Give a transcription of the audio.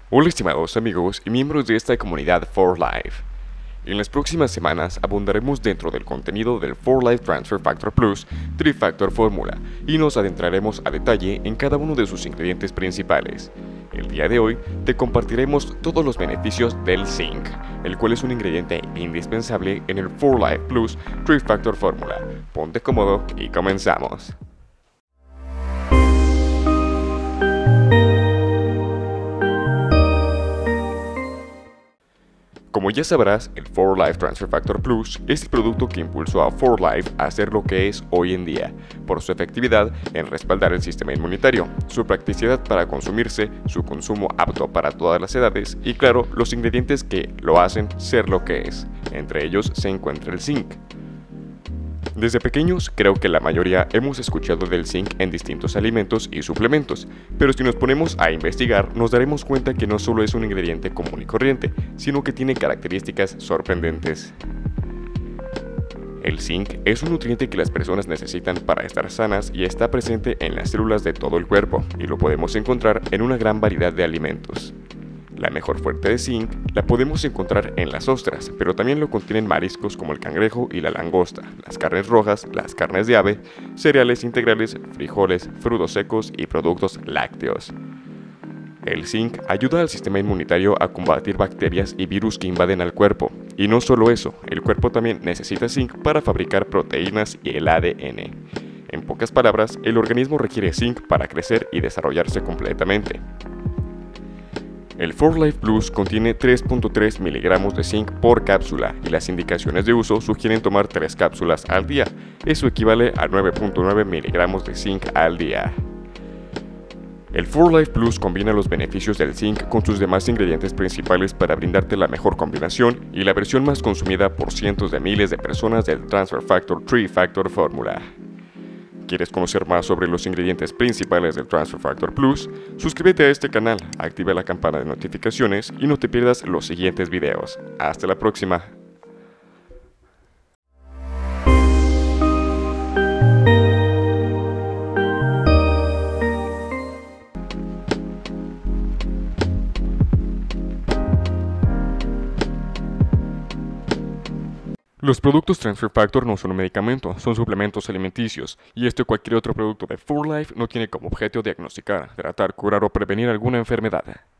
Hola estimados amigos y miembros de esta comunidad 4Life. En las próximas semanas abundaremos dentro del contenido del 4Life Transfer Factor Plus 3-Factor Fórmula y nos adentraremos a detalle en cada uno de sus ingredientes principales. El día de hoy te compartiremos todos los beneficios del zinc, el cual es un ingrediente indispensable en el 4Life Plus 3-Factor Fórmula. Ponte cómodo y comenzamos. Como ya sabrás, el 4Life Transfer Factor Plus es el producto que impulsó a 4Life a ser lo que es hoy en día, por su efectividad en respaldar el sistema inmunitario, su practicidad para consumirse, su consumo apto para todas las edades y claro, los ingredientes que lo hacen ser lo que es. Entre ellos se encuentra el zinc. Desde pequeños creo que la mayoría hemos escuchado del zinc en distintos alimentos y suplementos, pero si nos ponemos a investigar nos daremos cuenta que no solo es un ingrediente común y corriente, sino que tiene características sorprendentes. El zinc es un nutriente que las personas necesitan para estar sanas y está presente en las células de todo el cuerpo, y lo podemos encontrar en una gran variedad de alimentos. La mejor fuente de zinc la podemos encontrar en las ostras, pero también lo contienen mariscos como el cangrejo y la langosta, las carnes rojas, las carnes de ave, cereales integrales, frijoles, frutos secos y productos lácteos. El zinc ayuda al sistema inmunitario a combatir bacterias y virus que invaden al cuerpo. Y no solo eso, el cuerpo también necesita zinc para fabricar proteínas y el ADN. En pocas palabras, el organismo requiere zinc para crecer y desarrollarse completamente. El 4Life Plus contiene 3.3 miligramos de zinc por cápsula y las indicaciones de uso sugieren tomar 3 cápsulas al día. Eso equivale a 9.9 miligramos de zinc al día. El 4Life Plus combina los beneficios del zinc con sus demás ingredientes principales para brindarte la mejor combinación y la versión más consumida por cientos de miles de personas del Transfer Factor 3-Factor Fórmula. ¿Quieres conocer más sobre los ingredientes principales del Transfer Factor Plus? Suscríbete a este canal, activa la campana de notificaciones y no te pierdas los siguientes videos. Hasta la próxima. Los productos Transfer Factor no son un medicamento, son suplementos alimenticios, y este o cualquier otro producto de 4Life no tiene como objeto diagnosticar, tratar, curar o prevenir alguna enfermedad.